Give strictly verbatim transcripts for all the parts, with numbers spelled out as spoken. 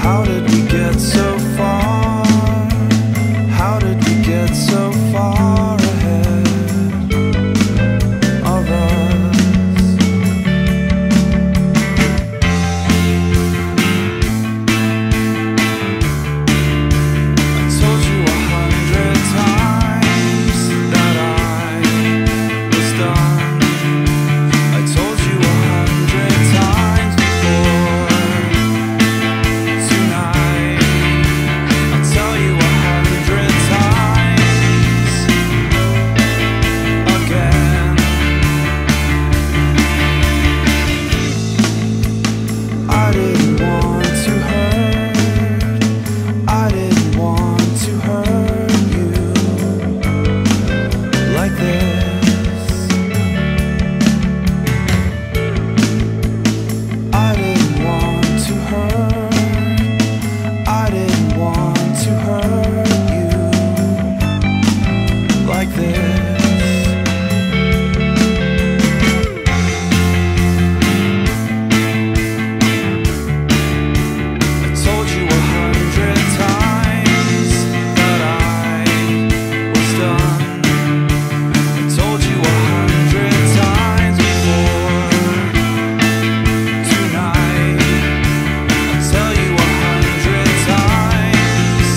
How did we get so far? How did we get so far ahead of us? I told you a hundred times that I was done. I told you a hundred times before. Tonight I'll tell you a hundred times again. I didn't want to hurt, I didn't want to hurt you like this. I didn't want to hurt, I didn't want to hurt you like this. I told you a hundred times that I was done. I told you a hundred times before. Tonight I'll tell you a hundred times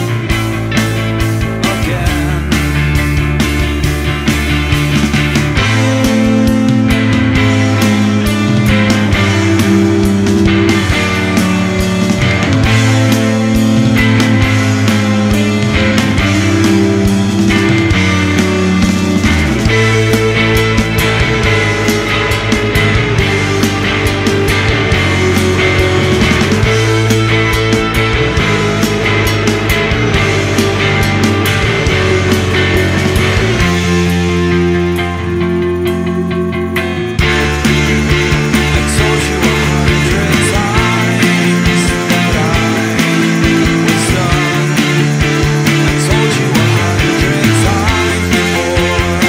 again. I told you a hundred times that I was done. I told you a hundred times before.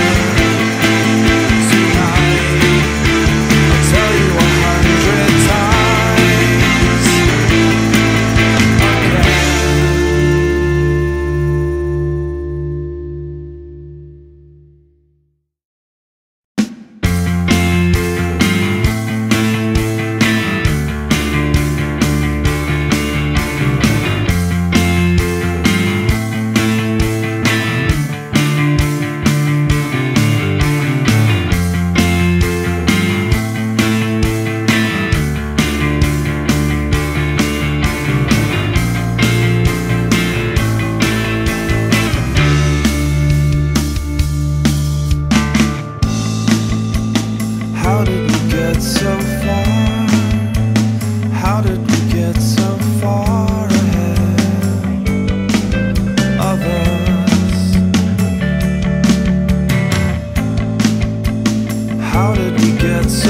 Tonight I'll tell you a hundred times How did we get so far? How did we get so far ahead of us? How did we get so